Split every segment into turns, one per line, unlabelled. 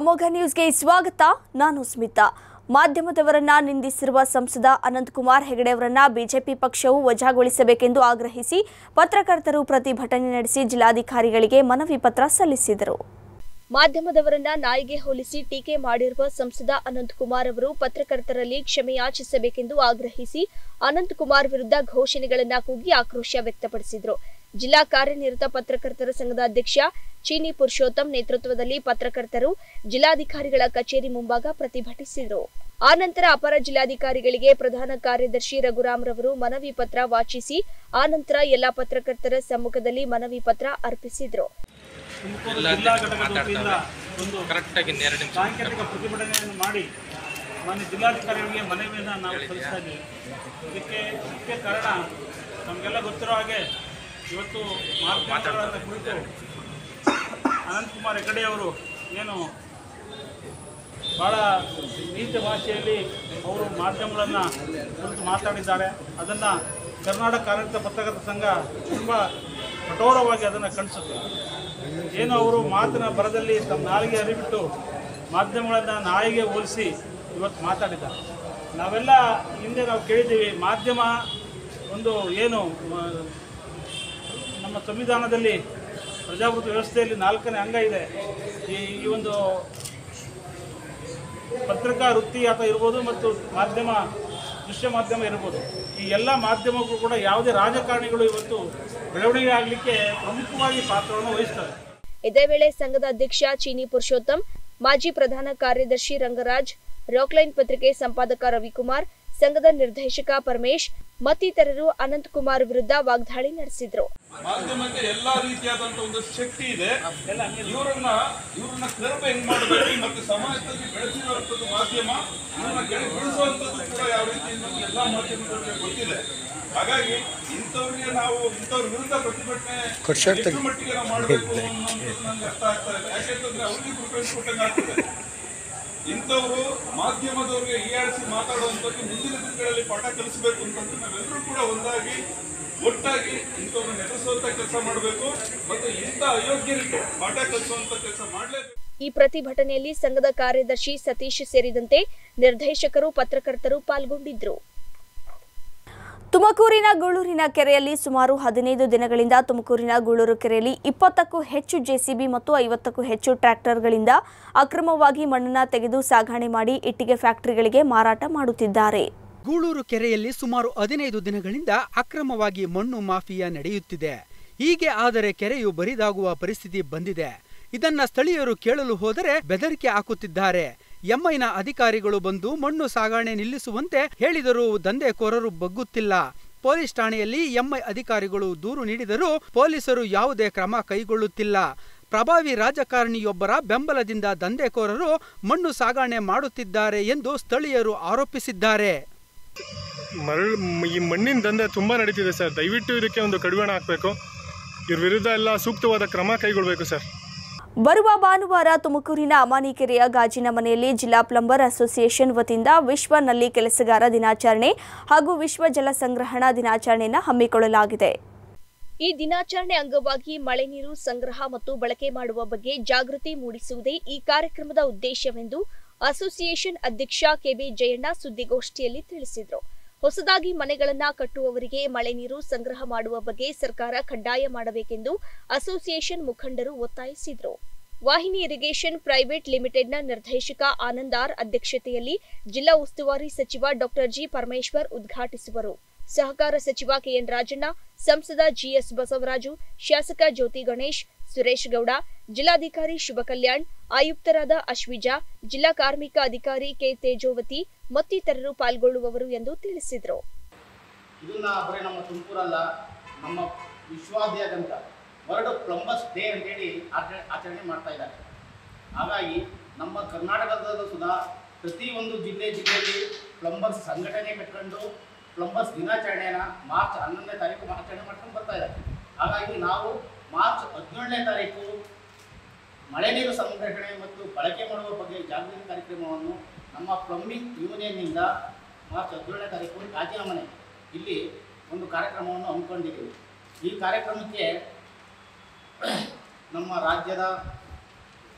ಅಮೋಘ ನ್ಯೂಸ್ಗೆ ಸ್ವಾಗತ. ನಾನು ಸ್ಮಿತಾ. ಮಾಧ್ಯಮದವರನ್ನ ನಿಂದಿಸಿರುವ ಸಂಸದ ಅನಂತಕುಮಾರ್ ಹೆಗಡೆ ಅವರನ್ನ ಬಿಜೆಪಿ ಪಕ್ಷವು ವಜಾಗೊಳಿಸಬೇಕೆಂದು ಆಗ್ರಹಿಸಿ ಪತ್ರಕರ್ತರು ಪ್ರತಿಭಟನೆ ನಡೆಸಿ ಜಿಲ್ಲಾಧಿಕಾರಿಗಳಿಗೆ ಮನವಿ ಪತ್ರ ಸಲ್ಲಿಸಿದರು. ಮಾಧ್ಯಮದವರನ್ನ ನಾಯಿಗೆ ಹೋಲಿಸಿ ಟೀಕೆ ಮಾಡಿರುವ ಸಂಸದ ಅನಂತಕುಮಾರ್ ಅವರು ಪತ್ರಕರ್ತರಲ್ಲಿ ಕ್ಷಮೆಯಾಚಿಸಬೇಕೆಂದು ಆಗ್ರಹಿಸಿ ಅನಂತಕುಮಾರ್ ವಿರುದ್ಧ ಘೋಷಣೆಗಳನ್ನು ಕೂಗಿ ಆಕ್ರೋಶ ವ್ಯಕ್ತಪಡಿಸಿದರು. ಜಿಲ್ಲಾ ಕಾರ್ಯನಿರತ ಪತ್ರಕರ್ತರ ಸಂಘದ ಅಧ್ಯಕ್ಷ ಚೀನಿ ಪುರುಷೋತ್ತಮ್ ನೇತೃತ್ವದಲ್ಲಿ ಪತ್ರಕರ್ತರು ಜಿಲ್ಲಾಧಿಕಾರಿಗಳ ಕಚೇರಿ ಮುಂಭಾಗ ಪ್ರತಿಭಟಿಸಿದರು. ಆನಂತರ ಅಪರ ಜಿಲ್ಲಾಧಿಕಾರಿಗಳಿಗೆ ಪ್ರಧಾನ ಕಾರ್ಯದರ್ಶಿ ರಘುರಾಮ್ ರವರು ಮನವಿ ಪತ್ರ ವಾಚಿಸಿ ಆನಂತರ ಎಲ್ಲಾ ಪತ್ರಕರ್ತರ ಸಮ್ಮುಖದಲ್ಲಿ ಮನವಿ ಪತ್ರ ಅರ್ಪಿಸಿದರು.
ಸಾಂಕೇತಿಕ ಪ್ರತಿಭಟನೆಯನ್ನು ಮಾಡಿ ಮಾನ್ಯ ಜಿಲ್ಲಾಧಿಕಾರಿಗಳಿಗೆ ಮನವಿಯನ್ನು ನಾವು ಸಲ್ಲಿಸ್ತಾ ಇದ್ದೀವಿ. ಇದಕ್ಕೆ ಮುಖ್ಯ ಕಾರಣ ನಮಗೆಲ್ಲ ಗೊತ್ತಿರೋ ಹಾಗೆ ಇವತ್ತು ಮಾಧ್ಯಮಗಳ ಕುರಿತು ಅನಂತಕುಮಾರ್ ಹೆಗಡೆ ಅವರು ಏನು ಭಾಳ ನೀಚ ಭಾಷೆಯಲ್ಲಿ ಅವರು ಮಾಧ್ಯಮಗಳನ್ನು ಕುರಿತು ಮಾತಾಡಿದ್ದಾರೆ. ಅದನ್ನು ಕರ್ನಾಟಕ ಕಾರ್ಯನಿರತ ಪತ್ರಕರ್ತರ ಸಂಘ ತುಂಬ ಕಠೋರವಾಗಿ ಅದನ್ನು ಖಂಡಿಸುತ್ತೆ. ಏನು ಅವರು ಮಾತಿನ ಬರದಲ್ಲಿ ತಮ್ಮ ನಾಲಿಗೆ ಹರಿಬಿಟ್ಟು ಮಾಧ್ಯಮಗಳನ್ನು ನಾಯಿಗೆ ಹೋಲಿಸಿ ಇವತ್ತು ಮಾತಾಡಿದ್ದಾರೆ. ನಾವೆಲ್ಲ ಹಿಂದೆ ನಾವು ಕೇಳಿದ್ದೀವಿ, ಮಾಧ್ಯಮ ಒಂದು ಏನು ನಮ್ಮ ಸಂವಿಧಾನದಲ್ಲಿ ಪ್ರಜಾಪ್ರಭುತ್ವ ವ್ಯವಸ್ಥೆಯಲ್ಲಿ 4ನೇ ಅಂಗ ಇದೆ. ಈ ಒಂದು ಪತ್ರಿಕಾ ವೃತ್ತಿ ಅಥವಾ ಇರ್ಬೋದು ಮತ್ತು ಮಾಧ್ಯಮ ದೃಶ್ಯ ಮಾಧ್ಯಮ ಇರ್ಬೋದು, ಈ ಎಲ್ಲ ಮಾಧ್ಯಮಗಳು ಕೂಡ ಯಾವುದೇ ರಾಜಕಾರಣಿಗಳು ಇವತ್ತು ಬೆಳವಣಿಗೆ ಆಗಲಿಕ್ಕೆ ಪ್ರಮುಖವಾಗಿ ಪಾತ್ರವನ್ನು ವಹಿಸ್ತಾರೆ.
ಇದೇ ವೇಳೆ ಸಂಘದ ಅಧ್ಯಕ್ಷ ಚೀನಿ ಪುರುಷೋತ್ತಮ್, ಮಾಜಿ ಪ್ರಧಾನ ಕಾರ್ಯದರ್ಶಿ ರಂಗರಾಜ್, ರಾಕ್ಲೈನ್ ಪತ್ರಿಕೆ ಸಂಪಾದಕ ರವಿಕುಮಾರ್, ಸಂಘದ ನಿರ್ದೇಶಕ ಪರಮೇಶ್ ಮತ್ತಿತರರು ಅನಂತಕುಮಾರ್ ವಿರುದ್ಧ ವಾಗ್ದಾಳಿ ನಡೆಸಿದರು.
ಮಾಧ್ಯಮಕ್ಕೆ ಎಲ್ಲಾ ರೀತಿಯಾದಂತಹ ಒಂದು ಶಕ್ತಿ ಇದೆ. ಇವರನ್ನ ಕರ್ಮ ಹೆಂಗ್ ಮಾಡಬೇಕು ಮತ್ತೆ ಸಮಾಜದಲ್ಲಿ ಬೆಳೆಸಿರುವಂತದ್ದು ಮಾಧ್ಯಮ, ಇವರನ್ನ ಬೆಳೆಸುವಂತದ್ದು ಕೂಡ ಯಾವ ರೀತಿ ಎಲ್ಲಾ ಮಾಧ್ಯಮಗಳಿಗೆ ಗೊತ್ತಿದೆ. ಹಾಗಾಗಿ ಇಂಥವ್ರ ವಿರುದ್ಧ ಪ್ರತಿಭಟನೆ ಎಷ್ಟು ಮಟ್ಟಿಗೆ ನಾವು ಮಾಡಬೇಕು ಅನ್ನೋದು ನನಗೆ ಅರ್ಥ ಆಗ್ತಾ ಇದೆ. ಯಾಕೆಂತಂದ್ರೆ ಅವ್ರಿಗೆ ಪ್ರಿಫರೆನ್ಸ್ ಕೊಟ್ಟಂಗೆ ಆಗ್ತದೆ. ಇಂಥವರು ಮಾಧ್ಯಮದವ್ರಿಗೆ ಹೀಯಾಳಿಸಿ ಮಾತಾಡುವಂಥದ್ದು ಮುಂದಿನ ದಿನಗಳಲ್ಲಿ ಪಾಠ ಕಲಿಸಬೇಕು ಅಂತಂದ್ರೆ ನಾವೆಲ್ಲರೂ ಕೂಡ ಒಂದಾಗಿ ಒಟ್ಟಾಗಿ ಇಂಥವ್ರನ್ನ ಎದುರಿಸುವಂತ ಕೆಲಸ ಮಾಡಬೇಕು ಮತ್ತು ಇಂಥ ಅಯೋಗ್ಯರಿಗೆ ಪಾಠ ಕಲಿಸುವಂತ ಕೆಲಸ ಮಾಡಲೇಬೇಕು.
ಈ ಪ್ರತಿಭಟನೆಯಲ್ಲಿ ಸಂಘದ ಕಾರ್ಯದರ್ಶಿ ಸತೀಶ್ ಸೇರಿದಂತೆ ನಿರ್ದೇಶಕರು, ಪತ್ರಕರ್ತರು ಪಾಲ್ಗೊಂಡಿದ್ದರು. ತುಮಕೂರಿನ ಗೂಳೂರಿನ ಕೆರೆಯಲ್ಲಿ ಸುಮಾರು 15 ದಿನಗಳಿಂದ ತುಮಕೂರಿನ ಗೂಳೂರು ಕೆರೆಯಲ್ಲಿ 20ಕ್ಕೂ ಹೆಚ್ಚು ಜೆಸಿಬಿ ಮತ್ತು 50ಕ್ಕೂ ಹೆಚ್ಚು ಟ್ರ್ಯಾಕ್ಟರ್ಗಳಿಂದ ಅಕ್ರಮವಾಗಿ ಮಣ್ಣನ್ನು ತೆಗೆದು ಸಾಗಣೆ ಮಾಡಿ ಇಟ್ಟಿಗೆ ಫ್ಯಾಕ್ಟರಿಗಳಿಗೆ ಮಾರಾಟ ಮಾಡುತ್ತಿದ್ದಾರೆ.
ಗೂಳೂರು ಕೆರೆಯಲ್ಲಿ ಸುಮಾರು 15 ದಿನಗಳಿಂದ ಅಕ್ರಮವಾಗಿ ಮಣ್ಣು ಮಾಫಿಯಾ ನಡೆಯುತ್ತಿದೆ. ಹೀಗೆ ಆದರೆ ಕೆರೆಯು ಬರಿದಾಗುವ ಪರಿಸ್ಥಿತಿ ಬಂದಿದೆ. ಇದನ್ನ ಸ್ಥಳೀಯರು ಕೇಳಲು ಹೋದರೆ ಬೆದರಿಕೆ ಹಾಕುತ್ತಿದ್ದಾರೆ. ಎಂಐನ ಅಧಿಕಾರಿಗಳು ಬಂದು ಮಣ್ಣು ಸಾಗಣೆ ನಿಲ್ಲಿಸುವಂತೆ ಹೇಳಿದರೂ ದಂಧೆಕೋರರು ಬಗ್ಗುತ್ತಿಲ್ಲ. ಪೊಲೀಸ್ ಠಾಣೆಯಲ್ಲಿ ಎಂಐ ಅಧಿಕಾರಿಗಳು ದೂರು ನೀಡಿದರೂ ಪೊಲೀಸರು ಯಾವುದೇ ಕ್ರಮ ಕೈಗೊಳ್ಳುತ್ತಿಲ್ಲ. ಪ್ರಭಾವಿ ರಾಜಕಾರಣಿಯೊಬ್ಬರ ಬೆಂಬಲದಿಂದ ದಂಧೆಕೋರರು ಮಣ್ಣು ಸಾಗಣೆ ಮಾಡುತ್ತಿದ್ದಾರೆ ಎಂದು ಸ್ಥಳೀಯರು ಆರೋಪಿಸಿದ್ದಾರೆ.
ಈ ಮಣ್ಣಿನ ದಂಧೆ ತುಂಬಾ ನಡೀತಿದೆ ಸರ್. ದಯವಿಟ್ಟು ಇದಕ್ಕೆ ಒಂದು ಕಡಿವಾಣ ಹಾಕಬೇಕು. ಇವ್ರ ವಿರುದ್ಧ ಎಲ್ಲ ಸೂಕ್ತವಾದ ಕ್ರಮ ಕೈಗೊಳ್ಳಬೇಕು ಸರ್.
ಬರುವ ಭಾನುವಾರ ತುಮಕೂರಿನ ಅಮಾನಿಕೆರೆಯ ಗಾಜಿನ ಮನೆಯಲ್ಲಿ ಜಿಲ್ಲಾ ಪ್ಲಂಬರ್ ಅಸೋಸಿಯೇಷನ್ ವತಿಯಿಂದ ವಿಶ್ವ ನಲ್ಲಿ ಕೆಲಸಗಾರ ದಿನಾಚರಣೆ ಹಾಗೂ ವಿಶ್ವ ಜಲ ಸಂಗ್ರಹಣಾ ದಿನಾಚರಣೆಯನ್ನು ಹಮ್ಮಿಕೊಳ್ಳಲಾಗಿದೆ. ಈ ದಿನಾಚರಣೆ ಅಂಗವಾಗಿ ಮಳೆ ನೀರು ಸಂಗ್ರಹ ಮತ್ತು ಬಳಕೆ ಮಾಡುವ ಬಗ್ಗೆ ಜಾಗೃತಿ ಮೂಡಿಸುವುದೇ ಈ ಕಾರ್ಯಕ್ರಮದ ಉದ್ದೇಶವೆಂದು ಅಸೋಸಿಯೇಷನ್ ಅಧ್ಯಕ್ಷ ಕೆಬಿ ಜಯಣ್ಣ ಸುದ್ದಿಗೋಷ್ಠಿಯಲ್ಲಿ ತಿಳಿಸಿದರು. ಹೊಸದಾಗಿ ಮನೆಗಳನ್ನ ಕಟ್ಟುವವರಿಗೆ ಮಳೆ ನೀರು ಸಂಗ್ರಹ ಮಾಡುವ ಬಗ್ಗೆ ಸರ್ಕಾರ ಕಡ್ಡಾಯ ಮಾಡಬೇಕೆಂದು ಅಸೋಸಿಯೇಷನ್ ಮುಖಂಡರು ಒತ್ತಾಯಿಸಿದರು. ವಾಹಿನಿ ಇರಿಗೇಷನ್ ಪ್ರೈವೇಟ್ ಲಿಮಿಟೆಡ್ನ ನಿರ್ದೇಶಕ ಆನಂದ್ ಆರ್ ಅಧ್ಯಕ್ಷತೆಯಲ್ಲಿ ಜಿಲ್ಲಾ ಉಸ್ತುವಾರಿ ಸಚಿವ ಡಾಕ್ಟರ್ ಜಿ ಪರಮೇಶ್ವರ್ ಉದ್ಘಾಟಿಸುವರು. ಸಹಕಾರ ಸಚಿವ ಕೆಎನ್ ರಾಜಣ್ಣ, ಸಂಸದ ಜಿಎಸ್ ಬಸವರಾಜು, ಶಾಸಕ ಜ್ಯೋತಿ ಗಣೇಶ್, ಸುರೇಶ್ ಗೌಡ, ಜಿಲ್ಲಾಧಿಕಾರಿ ಶುಭ ಕಲ್ಯಾಣ್, ಆಯುಕ್ತರಾದ ಅಶ್ವಿಜಾ, ಜಿಲ್ಲಾ ಕಾರ್ಮಿಕ ಅಧಿಕಾರಿ ಕೆ ತೇಜೋವತಿ ಮತ್ತಿತರರು ಪಾಲ್ಗೊಳ್ಳುವವರು ಎಂದು ತಿಳಿಸಿದರು.
ಇದನ್ನ ಬರೀ ನಮ್ಮ ತುಮಕೂರಲ್ಲ, ನಮ್ಮ ವಿಶ್ವಾದ್ಯಂತ ವರ್ಲ್ಡ್ ಪ್ಲಂಬರ್ಸ್ ಡೇ ಅಂತೇಳಿ ಆಚರಣೆ ಮಾಡ್ತಾ ಇದ್ದಾರೆ. ಹಾಗಾಗಿ ನಮ್ಮ ಕರ್ನಾಟಕದಲ್ಲೂ ಸುಧಾ ಪ್ರತಿಯೊಂದು ಜಿಲ್ಲೆಯಲ್ಲಿ ಪ್ಲಂಬರ್ಸ್ ಸಂಘಟನೆ ಕಟ್ಕೊಂಡು ಪ್ಲಂಬರ್ಸ್ ದಿನಾಚರಣೆಯನ್ನು ಮಾರ್ಚ್ 11ನೇ ತಾರೀಕು ಆಚರಣೆ ಮಾಡ್ಕೊಂಡು ಬರ್ತಾ ಇದ್ದಾರೆ. ಹಾಗಾಗಿ ನಾವು ಮಾರ್ಚ್ 17ನೇ ತಾರೀಕು ಮಳೆ ನೀರು ಸಂಗ್ರಹಣೆ ಮತ್ತು ಬಳಕೆ ಮಾಡುವ ಬಗ್ಗೆ ಜಾಗೃತಿ ಕಾರ್ಯಕ್ರಮವನ್ನು ನಮ್ಮ ಪ್ಲಂಬಿಂಗ್ ಯೂನಿಯನ್ನಿಂದ ಮಾರ್ಚ್ 17ನೇ ತಾರೀಕು ಗಾಜಿನ ಮನೆ ಇಲ್ಲಿ ಒಂದು ಕಾರ್ಯಕ್ರಮವನ್ನು ಹಮ್ಮಿಕೊಂಡಿದ್ದೀವಿ. ಈ ಕಾರ್ಯಕ್ರಮಕ್ಕೆ ನಮ್ಮ ರಾಜ್ಯದ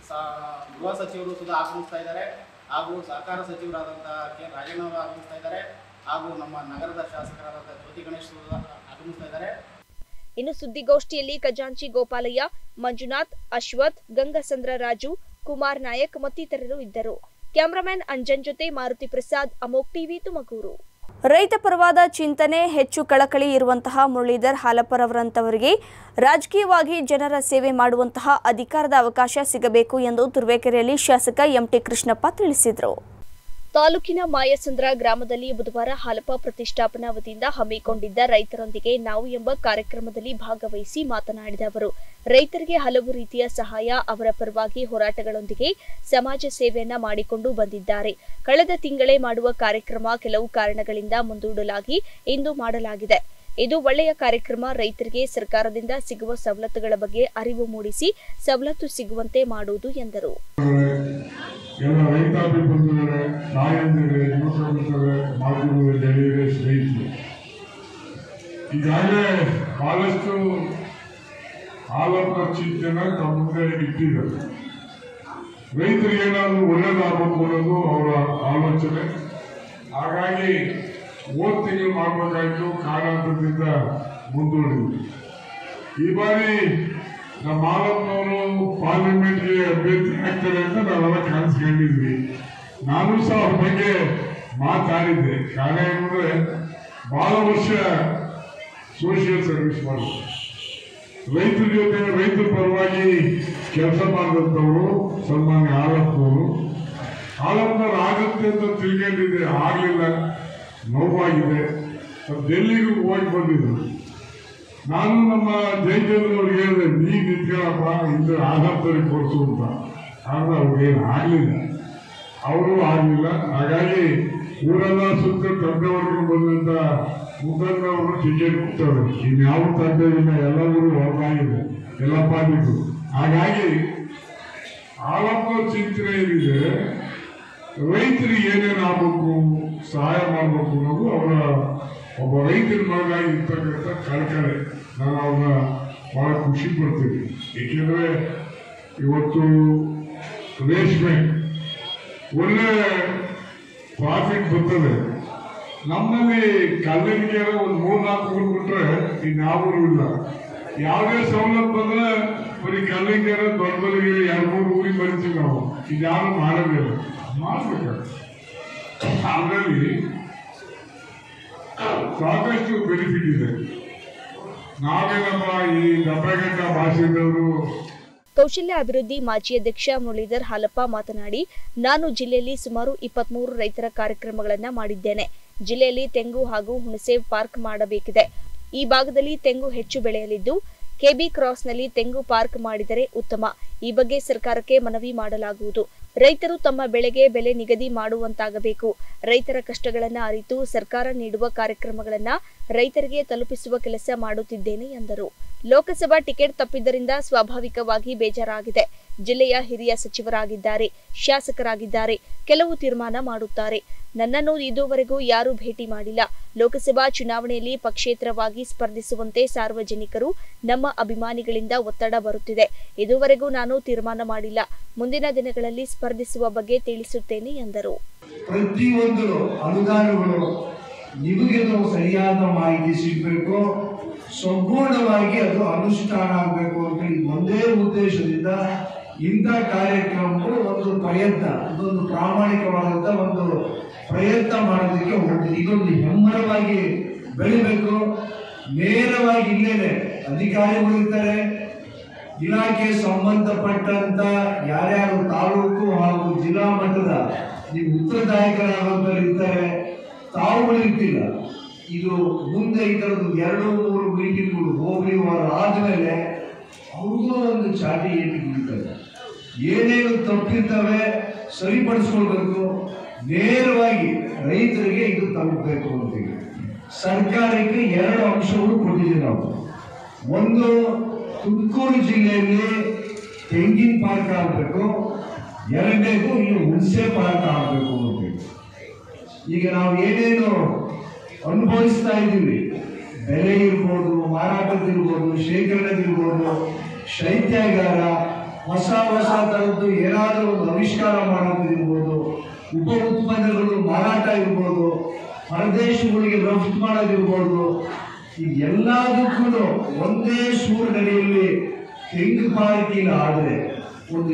ಗೃಹ ಸಚಿವರು ಸುಧಾ ಆಗಮಿಸ್ತಾ ಇದ್ದಾರೆ, ಹಾಗೂ ಸಹಕಾರ ಸಚಿವರಾದಂಥ ಕೆ ರಾಜಣ್ಣ ಅವರು ಆಗಮಿಸ್ತಾ ಇದ್ದಾರೆ, ಹಾಗೂ ನಮ್ಮ ನಗರದ ಶಾಸಕರಾದಂಥ ಜ್ಯೋತಿ ಗಣೇಶ್ ಆಗಮಿಸ್ತಾ ಇದ್ದಾರೆ.
ಇನ್ನು ಸುದ್ದಿಗೋಷ್ಠಿಯಲ್ಲಿ ಖಜಾಂಚಿ ಗೋಪಾಲಯ್ಯ, ಮಂಜುನಾಥ್, ಅಶ್ವಥ್, ಗಂಗಸಂದ್ರ ರಾಜು, ಕುಮಾರ್ ನಾಯಕ್ ಮತ್ತಿತರರು ಇದ್ದರು. ಕ್ಯಾಮರಾಮನ್ ಅಂಜನ್ ಜೊತೆ ಮಾರುತಿ ಪ್ರಸಾದ್, ಅಮೋಕ್ ಟಿವಿ, ತುಮಕೂರು. ರೈತ ಪರವಾದ ಚಿಂತನೆ, ಹೆಚ್ಚು ಕಳಕಳಿ ಇರುವಂತಹ ಮುರಳೀಧರ್ ಹಾಲಪ್ಪರವರಂತವರಿಗೆ ರಾಜಕೀಯವಾಗಿ ಜನರ ಸೇವೆ ಮಾಡುವಂತಹ ಅಧಿಕಾರದ ಅವಕಾಶ ಸಿಗಬೇಕು ಎಂದು ತುರುವೇಕೆರೆಯಲ್ಲಿ ಶಾಸಕ ಎಂಟಿ ಕೃಷ್ಣಪ್ಪ ತಿಳಿಸಿದರು. ತಾಲೂಕಿನ ಮಾಯಸಂದ್ರ ಗ್ರಾಮದಲ್ಲಿ ಬುಧವಾರ ಹಾಲಪ್ಪ ಪ್ರತಿಷ್ಠಾಪನಾ ವತಿಯಿಂದ ಹಮ್ಮಿಕೊಂಡಿದ್ದ ರೈತರೊಂದಿಗೆ ನಾವು ಎಂಬ ಕಾರ್ಯಕ್ರಮದಲ್ಲಿ ಭಾಗವಹಿಸಿ ಮಾತನಾಡಿದ ಅವರು, ರೈತರಿಗೆ ಹಲವು ರೀತಿಯ ಸಹಾಯ, ಅವರ ಪರವಾಗಿ ಹೋರಾಟಗಳೊಂದಿಗೆ ಸಮಾಜ ಸೇವೆಯನ್ನ ಮಾಡಿಕೊಂಡು ಬಂದಿದ್ದಾರೆ. ಕಳೆದ ತಿಂಗಳೇ ಮಾಡುವ ಕಾರ್ಯಕ್ರಮ ಕೆಲವು ಕಾರಣಗಳಿಂದ ಮುಂದೂಡಲಾಗಿ ಇಂದು ಮಾಡಲಾಗಿದೆ. ಇದು ಒಳ್ಳೆಯ ಕಾರ್ಯಕ್ರಮ. ರೈತರಿಗೆ ಸರ್ಕಾರದಿಂದ ಸಿಗುವ ಸವಲತ್ತುಗಳ ಬಗ್ಗೆ ಅರಿವು ಮೂಡಿಸಿ ಸವಲತ್ತು ಸಿಗುವಂತೆ ಮಾಡುವುದು ಎಂದರು.
ಎಲ್ಲ ರೈತಾಪಿ ಬಂಧುಗಳೇ, ತಾಯಂದಿರೇ, ಯುವಕ ಮಿತ್ರರೇ, ಮಾಧ್ಯಮದ ಗೆಳೆಯರೇ, ಸ್ನೇಹಿತರೆ, ಈಗಾಗಲೇ ಬಹಳಷ್ಟು ಹಾಲಪ್ಪ ಚಿಂತನೆ ತಮ್ಮ ಮುಂದೆ ಇಟ್ಟಿದ್ದಾರೆ. ರೈತರಿಗೆ ಏನಾದರೂ ಒಳ್ಳೇದಾಗಬೇಕು ಅನ್ನೋದು ಅವರ ಆಲೋಚನೆ. ಹಾಗಾಗಿ ಹೋದ ತಿಂಗಳು ಮಾಡಬೇಕಾಯ್ತು, ಕಾರಣಾಂತರದಿಂದ ಮುಂದೂಡಿದ್ರು. ಈ ಬಾರಿ ನಮ್ಮ ಹಾಲಪ್ಪನವರು ಪಾರ್ಲಿಮೆಂಟ್ಗೆ ಅಭ್ಯರ್ಥಿ ಆಗ್ತಾರೆ ಅಂತ ನಾವೆಲ್ಲ ಕಾಣಿಸ್ಕೊಂಡಿದ್ವಿ. ನಾನು ಸಹ ಅವ್ರ ಬಗ್ಗೆ ಮಾತಾಡಿದ್ದೆ. ಕಾರಣ ಏನಂದ್ರೆ ಬಹಳ ವರ್ಷ ಸೋಷಿಯಲ್ ಸರ್ವಿಸ್ ಮಾಡಿದ್ರು, ರೈತರ ಜೊತೆ ರೈತರ ಪರವಾಗಿ ಕೆಲಸ ಮಾಡಿದಂಥವರು ಸನ್ಮಾನ್ಯ ಹಾಲಪ್ಪನವರು. ಹಾಲಪ್ಪನವ್ರು ಆಗುತ್ತೆ ಅಂತ ತಿಳ್ಕೊಂಡಿದ್ದೆ, ಆಗಲಿಲ್ಲ, ನೋವಾಗಿದೆ. ಡೆಲ್ಲಿಗೂ ಹೋಗಿ ಬಂದಿದ್ರು. ನಾನು ನಮ್ಮ ಜಯಚಂದ್ರವ್ರಿಗೆ ಹೇಳಿದೆ, ನೀನು ನಿಂತ್ಕೊಳ್ಳಪ್ಪ, ಇಂದು ಹಾಲಪ್ಪನವ್ರಿಗೆ ಕೊಡಿಸು ಅಂತ. ಆದ್ರೆ ಅವ್ರಿಗೇನು ಆಗಲಿಲ್ಲ, ಅವರು ಆಗಲಿಲ್ಲ. ಹಾಗಾಗಿ ಊರೆಲ್ಲ ಸುತ್ತ ತಂದೆ ಹೊಡ್ಕೊಂಡು ಬಂದಂತ ಮುಖಂಡರವರು ಟಿಕೆಟ್ ಕೊಟ್ಟವರು. ಇನ್ಯಾವ ತಂದೆ ಇಲ್ಲ, ಎಲ್ಲರೂ ಹೊರಗಾಗಿದೆ, ಎಲ್ಲ ಪಾರ್ಟಿಗೂ. ಹಾಗಾಗಿ ಹಾಲಪ್ಪ ಚಿಂತನೆ ಏನಿದೆ, ರೈತರಿಗೆ ಏನೇನು ಆಗಬೇಕು, ಸಹಾಯ ಮಾಡಬೇಕು ಅನ್ನೋದು ಅವರ ಒಬ್ಬ ರೈತರ ಮಗನಾಗಿ ಇರ್ತಕ್ಕಂಥ ಕಳಕಳೆ. ನಾನು ಅವ್ರನ್ನ ಬಹಳ ಖುಷಿ ಪಡ್ತೀನಿ. ಏಕೆಂದರೆ ಇವತ್ತು ರೇಷ್ಮೆ ಒಳ್ಳೆ ಪ್ರಾಫಿಟ್ ಬರ್ತದೆ. ನಮ್ಮಲ್ಲಿ ಕಲ್ಲಿಗೆ ಒಂದು 3-4 ಊರು ಬಿಟ್ರೆ ಇನ್ಯಾವೂ ಇಲ್ಲ. ಯಾವುದೇ ಸವಲತ್ತು ಬಂದ್ರೆ ಬರೀ ಕಲ್ಲಿಗೆರೆ, ದೊಡ್ಡಬಲ್ಲಿಗೆ 2-3 ಊರಿಗೆ ಬರ್ತೀವಿ ನಾವು. ಇದ್ಯಾರು ಮಾಡೋದಿಲ್ಲ, ಮಾಡಬೇಕಾಗ್ತದೆ. ಅದರಲ್ಲಿ ಸಾಕಷ್ಟು ಬೆನಿಫಿಟ್ ಇದೆ. ನಾವೇನಪ್ಪ ಈ ದಬ್ಬೆಗಂಟ ಭಾಷೆದವರು.
ಕೌಶಲ್ಯ ಅಭಿವೃದ್ಧಿ ಮಾಜಿ ಅಧ್ಯಕ್ಷ ಮುರಳೀಧರ್ ಹಾಲಪ್ಪ ಮಾತನಾಡಿ, ನಾನು ಜಿಲ್ಲೆಯಲ್ಲಿ ಸುಮಾರು 23 ರೈತರ ಕಾರ್ಯಕ್ರಮಗಳನ್ನು ಮಾಡಿದ್ದೇನೆ. ಜಿಲ್ಲೆಯಲ್ಲಿ ತೆಂಗು ಹಾಗೂ ಹುಣಸೆ ಪಾರ್ಕ್ ಮಾಡಬೇಕಿದೆ. ಈ ಭಾಗದಲ್ಲಿ ತೆಂಗು ಹೆಚ್ಚು ಬೆಳೆಯಲಿದ್ದು ಕೆಬಿ ಕ್ರಾಸ್ನಲ್ಲಿ ತೆಂಗು ಪಾರ್ಕ್ ಮಾಡಿದರೆ ಉತ್ತಮ. ಈ ಬಗ್ಗೆ ಸರ್ಕಾರಕ್ಕೆ ಮನವಿ ಮಾಡಲಾಗುವುದು. ರೈತರು ತಮ್ಮ ಬೆಳೆಗೆ ಬೆಲೆ ನಿಗದಿ ಮಾಡುವಂತಾಗಬೇಕು. ರೈತರ ಕಷ್ಟಗಳನ್ನು ಅರಿತು ಸರ್ಕಾರ ನೀಡುವ ಕಾರ್ಯಕ್ರಮಗಳನ್ನು ರೈತರಿಗೆ ತಲುಪಿಸುವ ಕೆಲಸ ಮಾಡುತ್ತಿದ್ದೇನೆ ಎಂದರು. ಲೋಕಸಭಾ ಟಿಕೆಟ್ ತಪ್ಪಿದ್ದರಿಂದ ಸ್ವಾಭಾವಿಕವಾಗಿ ಬೇಜಾರಾಗಿದೆ. ಜಿಲ್ಲೆಯ ಹಿರಿಯ ಸಚಿವರಾಗಿದ್ದಾರೆ, ಶಾಸಕರಾಗಿದ್ದಾರೆ, ಕೆಲವು ತೀರ್ಮಾನ ಮಾಡುತ್ತಾರೆ. ನನ್ನನ್ನು ಇದುವರೆಗೂ ಯಾರೂ ಭೇಟಿ ಮಾಡಿಲ್ಲ. ಲೋಕಸಭಾ ಚುನಾವಣೆಯಲ್ಲಿ ಪಕ್ಷೇತರವಾಗಿ ಸ್ಪರ್ಧಿಸುವಂತೆ ಸಾರ್ವಜನಿಕರು, ನಮ್ಮ ಅಭಿಮಾನಿಗಳಿಂದ ಒತ್ತಡ ಬರುತ್ತಿದೆ. ಇದುವರೆಗೂ ನಾನು ತೀರ್ಮಾನ ಮಾಡಿಲ್ಲ. ಮುಂದಿನ ದಿನಗಳಲ್ಲಿ ಸ್ಪರ್ಧಿಸುವ ಬಗ್ಗೆ ತಿಳಿಸುತ್ತೇನೆ ಎಂದರು.
ಪ್ರತಿಯೊಂದು ಅನುದಾನಗಳು ನಿಮಗೆ ಸರಿಯಾದ ಮಾಹಿತಿ ಸಿಗಬೇಕು, ಸಂಪೂರ್ಣವಾಗಿ ಅದು ಅನುಷ್ಠಾನ ಆಗಬೇಕು ಅಂತ ಒಂದೇ ಉದ್ದೇಶದಿಂದ ಇಂಥ ಕಾರ್ಯಕ್ರಮಗಳು ಒಂದು ಪ್ರಯತ್ನ, ಇದೊಂದು ಪ್ರಾಮಾಣಿಕವಾದಂಥ ಒಂದು ಪ್ರಯತ್ನ ಮಾಡೋದಕ್ಕೆ ಹೋಗ್ತದೆ. ಇದೊಂದು ಹೆಮ್ಮರವಾಗಿ ಬೆಳಿಬೇಕು. ನೇರವಾಗಿ ಇಲ್ಲೇನೆ ಅಧಿಕಾರಿಗಳು ಇರ್ತಾರೆ, ಇಲಾಖೆ ಸಂಬಂಧಪಟ್ಟಂತ ಯಾರ್ಯಾರು ತಾಲೂಕು ಹಾಗೂ ಜಿಲ್ಲಾ ಮಟ್ಟದ ನೀವು ಉತ್ತರದಾಯಕರಾದಂತರು ಇರ್ತಾರೆ, ತಾವುಗಳು ಇರ್ತಿಲ್ಲ. ಇದು ಮುಂದೆ ಇದರದ್ದು 2-3 ಮೀಟಿಂಗ್ಗಳು ಹೋಗಿ ಆದ್ಮೇಲೆ ಅವ್ರಿಗೂ ಒಂದು ಚಾಟಿ ಏಟಿರ್ತದೆ. ಏನೇನು ತಪ್ಪಿರ್ತವೆ ಸರಿಪಡಿಸ್ಕೊಳ್ಬೇಕು. ನೇರವಾಗಿ ರೈತರಿಗೆ ಇದು ತಲುಪಬೇಕು ಅಂತೀವಿ. ಸರ್ಕಾರಕ್ಕೆ 2 ಅಂಶಗಳು ಕೊಟ್ಟಿದ್ದೀವಿ ನಾವು. ಒಂದು, ತುಮಕೂರು ಜಿಲ್ಲೆಯಲ್ಲಿ ತೆಂಗಿನ ಪಾರ್ಕ್ ಆಗಬೇಕು. ಎರಡನೇದು ಇಲ್ಲಿ ಹುಣಸೆ ಪಾರ್ಕ್ ಆಗಬೇಕು ಅಂತೀವಿ. ಈಗ ನಾವು ಏನೇನು ಅನುಭವಿಸ್ತಾ ಇದ್ದೀವಿ, ಬೆಲೆ ಇರ್ಬೋದು, ಮಾರಾಟದಿರ್ಬೋದು, ಶೇಖರಣೆದಿರ್ಬೋದು, ಶೈತ್ಯಾಗಾರ, ಹೊಸ ತರದ್ದು ಏನಾದರೂ ಒಂದು ಆವಿಷ್ಕಾರ ಮಾಡೋದಿರ್ಬೋದು, ಉಪ ಉತ್ಪನ್ನಗಳು ಮಾರಾಟ ಇರ್ಬೋದು, ಹೊರದೇಶಗಳಿಗೆ ರಫ್ತು ಮಾಡೋದಿರ್ಬೋದು, ಈ ಎಲ್ಲದಕ್ಕೂ ಒಂದೇ ಸೂರಿನಡಿಯಲ್ಲಿ ತೆಂಗುಪಾರಿಕೆಯಲ್ಲಿ ಆದರೆ ಒಂದು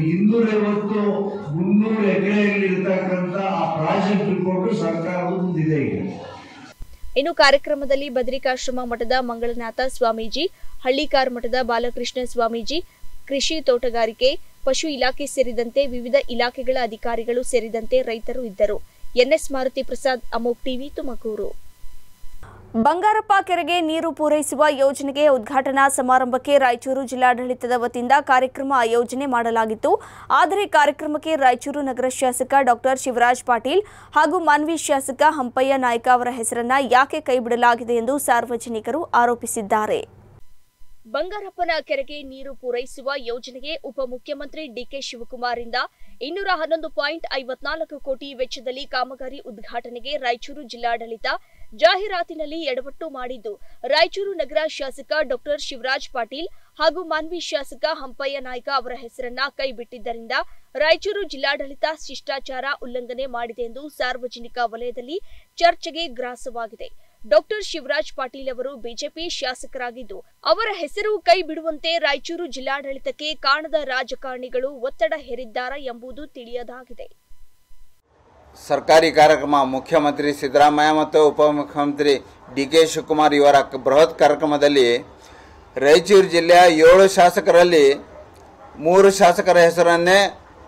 250-300 ಎಕರೆಯಲ್ಲಿ ಇರ್ತಕ್ಕಂಥ ಆ ಪ್ರಾಜೆಕ್ಟ್ ರಿಪೋರ್ಟ್ ಸರ್ಕಾರದ ಮುಂದಿದೆ ಈಗ.
ಇನ್ನು ಕಾರ್ಯಕ್ರಮದಲ್ಲಿ ಬದರಿಕಾಶ್ರಮ ಮಠದ ಮಂಗಳನಾಥ ಸ್ವಾಮೀಜಿ, ಹಳ್ಳಿಕಾರ್ ಮಠದ ಬಾಲಕೃಷ್ಣ ಸ್ವಾಮೀಜಿ, ಕೃಷಿ, ತೋಟಗಾರಿಕೆ, ಪಶು ಇಲಾಖೆ ಸೇರಿದಂತೆ ವಿವಿಧ ಇಲಾಖೆಗಳ ಅಧಿಕಾರಿಗಳು ಸೇರಿದಂತೆ ರೈತರು ಇದ್ದರು. ಎನ್ಎಸ್ ಮಾರುತಿ ಪ್ರಸಾದ್, ಅಮೋಕ್ ಟಿವಿ, ತುಮಕೂರು. ಬಂಗಾರಪ್ಪ ಕೆರೆಗೆ ನೀರು ಪೂರೈಸುವ ಯೋಜನೆಗೆ ಉದ್ಘಾಟನಾ ಸಮಾರಂಭಕ್ಕೆ ರಾಯಚೂರು ಜಿಲ್ಲಾಡಳಿತದ ವತಿಯಿಂದ ಕಾರ್ಯಕ್ರಮ ಆಯೋಜನೆ ಮಾಡಲಾಗಿತ್ತು. ಆದರೆ ಕಾರ್ಯಕ್ರಮಕ್ಕೆ ರಾಯಚೂರು ನಗರ ಶಾಸಕ ಡಾಕ್ಟರ್ ಶಿವರಾಜ್ ಪಾಟೀಲ್ ಹಾಗೂ ಮಾನ್ವಿ ಶಾಸಕ ಹಂಪಯ್ಯ ನಾಯ್ಕ ಅವರ ಹೆಸರನ್ನ ಯಾಕೆ ಕೈಬಿಡಲಾಗಿದೆ ಎಂದು ಸಾರ್ವಜನಿಕರು ಆರೋಪಿಸಿದ್ದಾರೆ. ಬಂಗಾರಪ್ಪನ ಕೆರೆಗೆ ನೀರು ಪೂರೈಸುವ ಯೋಜನೆಗೆ ಉಪಮುಖ್ಯಮಂತ್ರಿ ಡಿಕೆ ಶಿವಕುಮಾರ್ ಇಂದ 211.54 ಕೋಟಿ ವೆಚ್ಚದಲ್ಲಿ ಕಾಮಗಾರಿ ಉದ್ಘಾಟನೆಗೆ ರಾಯಚೂರು ಜಿಲ್ಲಾಡಳಿತ ಜಾಹೀರಾತಿನಲ್ಲಿ ಎಡವಟ್ಟು ಮಾಡಿದ್ದು, ರಾಯಚೂರು ನಗರ ಶಾಸಕ ಡಾಕ್ಟರ್ ಶಿವರಾಜ್ ಪಾಟೀಲ್ ಹಾಗೂ ಮಾನ್ವಿ ಶಾಸಕ ಹಂಪಯ್ಯ ನಾಯ್ಕ ಅವರ ಹೆಸರನ್ನ ಕೈಬಿಟ್ಟಿದ್ದರಿಂದ ರಾಯಚೂರು ಜಿಲ್ಲಾಡಳಿತ ಶಿಷ್ಟಾಚಾರ ಉಲ್ಲಂಘನೆ ಮಾಡಿದೆ ಎಂದು ಸಾರ್ವಜನಿಕ ವಲಯದಲ್ಲಿ ಚರ್ಚೆಗೆ ಗ್ರಾಸವಾಗಿದೆ. ಡಾಕ್ಟರ್ ಶಿವರಾಜ್ ಪಾಟೀಲ್ ಅವರು ಬಿಜೆಪಿ ಶಾಸಕರಾಗಿದ್ದು, ಅವರ ಹೆಸರು ಕೈ ಬಿಡುವಂತೆ ರಾಯಚೂರು ಜಿಲ್ಲಾಡಳಿತಕ್ಕೆ ಕಾಣದ ರಾಜಕಾರಣಿಗಳು ಒತ್ತಡ ಹೇರಿದ್ದಾರಾ ಎಂಬುದು ತಿಳಿಯದಾಗಿದೆ.
ಸರ್ಕಾರಿ ಕಾರ್ಯಕ್ರಮ ಮುಖ್ಯಮಂತ್ರಿ ಸಿದ್ದರಾಮಯ್ಯ ಮತ್ತು ಉಪಮುಖ್ಯಮಂತ್ರಿ ಡಿಕೆ ಶಿವಕುಮಾರ್ ಇವರ ಬೃಹತ್ ಕಾರ್ಯಕ್ರಮದಲ್ಲಿ ರಾಯಚೂರು ಜಿಲ್ಲೆಯ 7 ಶಾಸಕರಲ್ಲಿ 3 ಶಾಸಕರ ಹೆಸರನ್ನೇ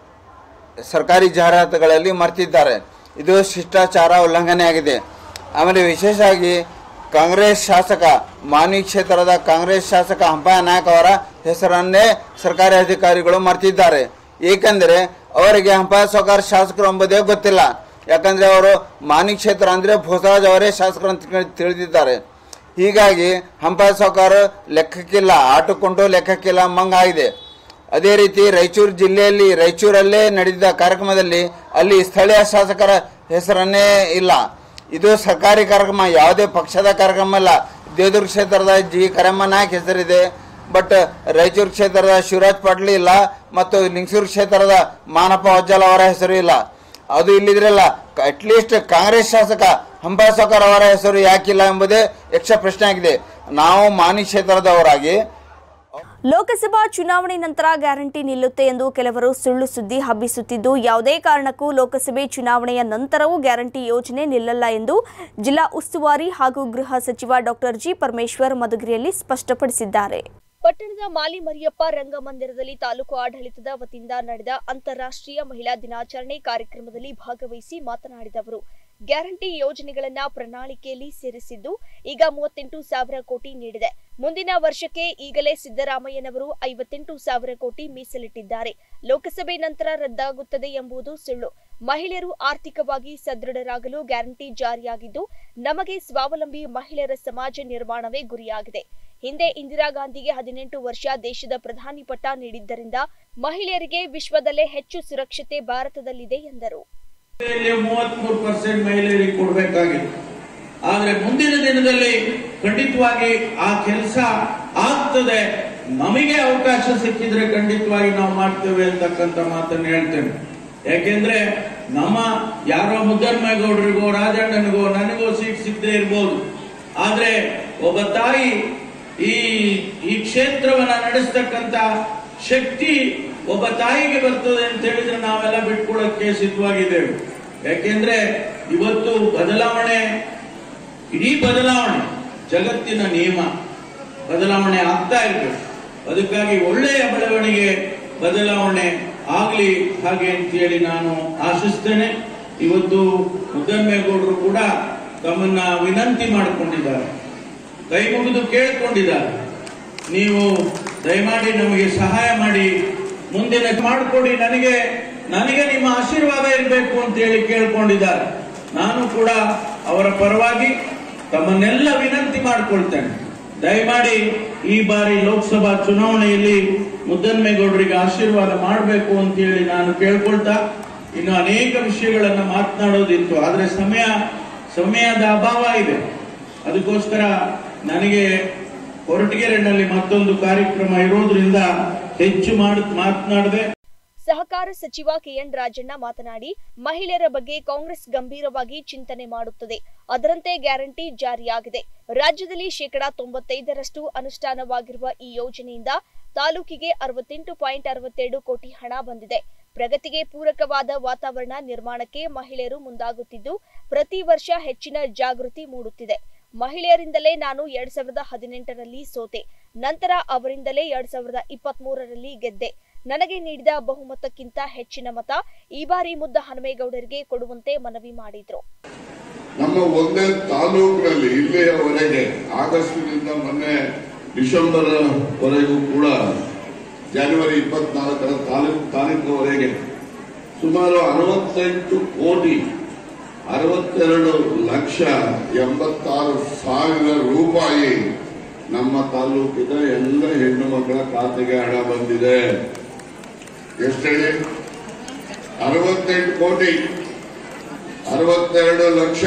ಸರ್ಕಾರಿ ಜಾಹೀರಾತುಗಳಲ್ಲಿ ಮರೆತಿದ್ದಾರೆ. ಇದು ಶಿಷ್ಟಾಚಾರ ಉಲ್ಲಂಘನೆಯಾಗಿದೆ. ಆಮೇಲೆ ವಿಶೇಷವಾಗಿ ಕಾಂಗ್ರೆಸ್ ಶಾಸಕ ಮಾನ್ವಿ ಕ್ಷೇತ್ರದ ಕಾಂಗ್ರೆಸ್ ಶಾಸಕ ಹಂಪಯ್ಯ ನಾಯ್ಕ ಅವರ ಹೆಸರನ್ನೇ ಸರ್ಕಾರಿ ಅಧಿಕಾರಿಗಳು ಮರೆತಿದ್ದಾರೆ. ಏಕೆಂದರೆ ಅವರಿಗೆ ಹಂಪಯ್ಯ ಸಾವ್ಕಾರ್ ಶಾಸಕರು ಎಂಬುದೇ ಗೊತ್ತಿಲ್ಲ. ಯಾಕಂದರೆ ಅವರು ಮಾನ್ವಿ ಕ್ಷೇತ್ರ ಅಂದರೆ ಭೋಸರಾಜ್ ಅವರೇ ಶಾಸಕರು ಅಂತ ತಿಳಿದಿದ್ದಾರೆ. ಹೀಗಾಗಿ ಹಂಪಯ್ಯ ಸಾವ್ಕಾರ್ ಲೆಕ್ಕಕ್ಕಿಲ್ಲ, ಆಟುಕೊಂಡು ಲೆಕ್ಕಕ್ಕಿಲ್ಲ ಮಂಗಾಗಿದೆ. ಅದೇ ರೀತಿ ರಾಯಚೂರು ಜಿಲ್ಲೆಯಲ್ಲಿ ರಾಯಚೂರಲ್ಲೇ ನಡೆದ ಕಾರ್ಯಕ್ರಮದಲ್ಲಿ ಅಲ್ಲಿ ಸ್ಥಳೀಯ ಶಾಸಕರ ಹೆಸರನ್ನೇ ಇಲ್ಲ. ಇದು ಸರ್ಕಾರಿ ಕಾರ್ಯಕ್ರಮ, ಯಾವುದೇ ಪಕ್ಷದ ಕಾರ್ಯಕ್ರಮ ಅಲ್ಲ. ದೇವದುರ್ಗ ಕ್ಷೇತ್ರದ ಜಿ ಕರಮ್ಮ ನಾಯ್ಕ ಹೆಸರಿದೆ, ಬಟ್ ರಾಯಚೂರು ಕ್ಷೇತ್ರದ ಶಿವರಾಜ್ ಪಾಟೀಲ್ ಇಲ್ಲ ಮತ್ತು ಲಿಂಗಸೂರು ಕ್ಷೇತ್ರದ ಮಾನಪ್ಪ ವಜ್ಜಲ್ ಅವರ ಹೆಸರು ಇಲ್ಲ. ಅದು ಇಲ್ಲಿದ್ರಲ್ಲ, ಅಟ್ಲೀಸ್ಟ್ ಕಾಂಗ್ರೆಸ್ ಶಾಸಕ ಹಂಪಯ್ಯ ಸಾವ್ಕಾರ್ ಅವರ ಹೆಸರು ಯಾಕಿಲ್ಲ ಎಂಬುದೇ ಯಕ್ಷ ಪ್ರಶ್ನೆ ಆಗಿದೆ. ನಾವು ಮಾನ್ವಿ ಕ್ಷೇತ್ರದವರಾಗಿ
ಲೋಕಸಭಾ ಚುನಾವಣೆ ನಂತರ ಗ್ಯಾರಂಟಿ ನಿಲ್ಲುತ್ತೆ ಎಂದು ಕೆಲವರು ಸುಳ್ಳು ಸುದ್ದಿ ಹಬ್ಬಿಸುತ್ತಿದ್ದು, ಯಾವುದೇ ಕಾರಣಕ್ಕೂ ಲೋಕಸಭೆ ಚುನಾವಣೆಯ ನಂತರವೂ ಗ್ಯಾರಂಟಿ ಯೋಜನೆ ನಿಲ್ಲಲ್ಲ ಎಂದು ಜಿಲ್ಲಾ ಉಸ್ತುವಾರಿ ಹಾಗೂ ಗೃಹ ಸಚಿವ ಡಾಕ್ಟರ್ ಜಿ ಪರಮೇಶ್ವರ್ ಮಧುಗಿರಿಯಲ್ಲಿ ಸ್ಪಷ್ಟಪಡಿಸಿದ್ದಾರೆ. ಪಟ್ಟಣದ ಮಾಲಿ ಮರಿಯಪ್ಪ ರಂಗಮಂದಿರದಲ್ಲಿ ತಾಲೂಕು ಆಡಳಿತದ ವತಿಯಿಂದ ನಡೆದ ಅಂತಾರಾಷ್ಟ್ರೀಯ ಮಹಿಳಾ ದಿನಾಚರಣೆ ಕಾರ್ಯಕ್ರಮದಲ್ಲಿ ಭಾಗವಹಿಸಿ ಮಾತನಾಡಿದ ಅವರು, ಗ್ಯಾರಂಟಿ ಯೋಜನೆಗಳನ್ನ ಪ್ರಣಾಳಿಕೆಯಲ್ಲಿ ಸೇರಿಸಿದ್ದು ಈಗ 38,000 ಕೋಟಿ ನೀಡಿದೆ. ಮುಂದಿನ ವರ್ಷಕ್ಕೆ ಈಗಲೇ ಸಿದ್ದರಾಮಯ್ಯನವರು 58,000 ಕೋಟಿ ಮೀಸಲಿಟ್ಟಿದ್ದಾರೆ. ಲೋಕಸಭೆ ನಂತರ ರದ್ದಾಗುತ್ತದೆ ಎಂಬುದು ಸುಳ್ಳು. ಮಹಿಳೆಯರು ಆರ್ಥಿಕವಾಗಿ ಸದೃಢರಾಗಲು ಗ್ಯಾರಂಟಿ ಜಾರಿಯಾಗಿದ್ದು, ನಮಗೆ ಸ್ವಾವಲಂಬಿ ಮಹಿಳೆಯರ ಸಮಾಜ ನಿರ್ಮಾಣವೇ ಗುರಿಯಾಗಿದೆ. ಹಿಂದೆ ಇಂದಿರಾ ಗಾಂಧಿಗೆ 18 ವರ್ಷ ದೇಶದ ಪ್ರಧಾನಿ ಪಟ್ಟ ನೀಡಿದ್ದರಿಂದ ಮಹಿಳೆಯರಿಗೆ ವಿಶ್ವದಲ್ಲೇ ಹೆಚ್ಚು ಸುರಕ್ಷತೆ ಭಾರತದಲ್ಲಿದೆ ಎಂದರು.
33% ಮಹಿಳೆಯರಿಗೆ ಕೊಡಬೇಕಾಗಿತ್ತು. ಆದ್ರೆ ಮುಂದಿನ ದಿನದಲ್ಲಿ ಖಂಡಿತವಾಗಿ ಆ ಕೆಲಸ ಆಗ್ತದೆ. ನಮಗೆ ಅವಕಾಶ ಸಿಕ್ಕಿದ್ರೆ ಖಂಡಿತವಾಗಿ ನಾವು ಮಾಡ್ತೇವೆ ಅಂತಕ್ಕಂಥ ಮಾತನ್ನು ಹೇಳ್ತೇನೆ. ಯಾಕೆಂದ್ರೆ ನಮ್ಮ ಯಾರೋ ಮುದ್ದಮ್ಮೇಗೌಡರಿಗೋ ರಾಜಣ್ಣನಿಗೋ ನನಗೋ ಸೀಟ್ ಸಿಗದೆ ಇರ್ಬೋದು, ಆದ್ರೆ ಒಬ್ಬ ತಾಯಿ ಈ ಕ್ಷೇತ್ರವನ್ನ ನಡೆಸ್ತಕ್ಕಂಥ ಶಕ್ತಿ ಒಬ್ಬ ತಾಯಿಗೆ ಬರ್ತದೆ ಅಂತ ಹೇಳಿದ್ರೆ ನಾವೆಲ್ಲ ಬಿಟ್ಕೊಳಕ್ಕೆ ಸಿದ್ಧವಾಗಿದ್ದೇವೆ. ಯಾಕೆಂದ್ರೆ ಇವತ್ತು ಬದಲಾವಣೆ, ಇಡೀ ಬದಲಾವಣೆ ಜಗತ್ತಿನ ನಿಯಮ, ಬದಲಾವಣೆ ಆಗ್ತಾ ಇರಬೇಕು. ಅದಕ್ಕಾಗಿ ಒಳ್ಳೆಯ ಬೆಳವಣಿಗೆ ಬದಲಾವಣೆ ಆಗ್ಲಿ ಹಾಗೆ ಅಂತೇಳಿ ನಾನು ಆಶಿಸ್ತೇನೆ. ಇವತ್ತು ಮುದ್ದಮ್ಮೇಗೌಡರು ಕೂಡ ತಮ್ಮನ್ನ ವಿನಂತಿ ಮಾಡಿಕೊಂಡಿದ್ದಾರೆ, ಕೈ ಮುಗಿದು ಕೇಳಿಕೊಂಡಿದ್ದಾರೆ, ನೀವು ದಯಮಾಡಿ ನಮಗೆ ಸಹಾಯ ಮಾಡಿ, ಮುಂದಿನ ಮಾಡಿಕೊಡಿ, ನನಗೆ ನಿಮ್ಮ ಆಶೀರ್ವಾದ ಇರಬೇಕು ಅಂತ ಹೇಳಿ ಕೇಳ್ಕೊಂಡಿದ್ದಾರೆ. ನಾನು ಕೂಡ ಅವರ ಪರವಾಗಿ ತಮ್ಮನ್ನೆಲ್ಲ ವಿನಂತಿ ಮಾಡಿಕೊಳ್ತೇನೆ. ದಯಮಾಡಿ ಈ ಬಾರಿ ಲೋಕಸಭಾ ಚುನಾವಣೆಯಲ್ಲಿ ಮುದ್ದಮ್ಮೇಗೌಡರಿಗೆ ಆಶೀರ್ವಾದ ಮಾಡಬೇಕು ಅಂತ ಹೇಳಿ ನಾನು ಕೇಳ್ಕೊಳ್ತಾ, ಇನ್ನು ಅನೇಕ ವಿಷಯಗಳನ್ನ ಮಾತನಾಡೋದಿತ್ತು, ಆದ್ರೆ ಸಮಯದ ಅಭಾವ ಇದೆ. ಅದಕ್ಕೋಸ್ಕರ ನನಗೆ ಹೊರಟಗೆರೆನಲ್ಲಿ ಮತ್ತೊಂದು ಕಾರ್ಯಕ್ರಮ ಇರೋದ್ರಿಂದ ಹೆಚ್ಚು ಮಾತನಾಡದೆ.
ಸಹಕಾರ ಸಚಿವ ಕೆಎನ್ ರಾಜಣ್ಣ ಮಾತನಾಡಿ, ಮಹಿಳೆಯರ ಬಗ್ಗೆ ಕಾಂಗ್ರೆಸ್ ಗಂಭೀರವಾಗಿ ಚಿಂತನೆ ಮಾಡುತ್ತದೆ. ಅದರಂತೆ ಗ್ಯಾರಂಟಿ ಜಾರಿಯಾಗಿದೆ. ರಾಜ್ಯದಲ್ಲಿ 95% ಅನುಷ್ಠಾನವಾಗಿರುವ ಈ ಯೋಜನೆಯಿಂದ ತಾಲೂಕಿಗೆ 68.62 ಕೋಟಿ ಹಣ ಬಂದಿದೆ. ಪ್ರಗತಿಗೆ ಪೂರಕವಾದ ವಾತಾವರಣ ನಿರ್ಮಾಣಕ್ಕೆ ಮಹಿಳೆಯರು ಮುಂದಾಗುತ್ತಿದ್ದು, ಪ್ರತಿ ವರ್ಷ ಹೆಚ್ಚಿನ ಜಾಗೃತಿ ಮೂಡುತ್ತಿದೆ. ಮಹಿಳೆಯರಿಂದಲೇ ನಾನು 2018ರಲ್ಲಿ ಸೋತೆ. ನಂತರ ಅವರಿಂದಲೇ 2023ರಲ್ಲಿ ಗೆದ್ದೆ. ನನಗೆ ನೀಡಿದ ಬಹುಮತಕ್ಕಿಂತ ಹೆಚ್ಚಿನ ಮತ ಈ ಬಾರಿ ಮುದ್ದ ಹನುಮೇಗೌಡರಿಗೆ ಕೊಡುವಂತೆ ಮನವಿ ಮಾಡಿದ್ರು.
ನಮ್ಮ ಒಂದೇ ತಾಲೂಕಿನಲ್ಲಿ ಇಲ್ಲಿಯವರೆಗೆ ಆಗಸ್ಟ್ನಿಂದ ಮೊನ್ನೆ ಡಿಸೆಂಬರ್ ವರೆಗೂ ಕೂಡ ಜನವರಿ 24ರ ತಾರೀಕುವರೆಗೆ ಸುಮಾರು 62,82,86,000 ರೂಪಾಯಿ ನಮ್ಮ ತಾಲೂಕಿನ ಎಲ್ಲ ಹೆಣ್ಣು ಮಕ್ಕಳ ಖಾತೆಗೆ ಹಣ ಬಂದಿದೆ. ಎಷ್ಟು ಹೇಳಿ? 68 ಕೋಟಿ 62 ಲಕ್ಷ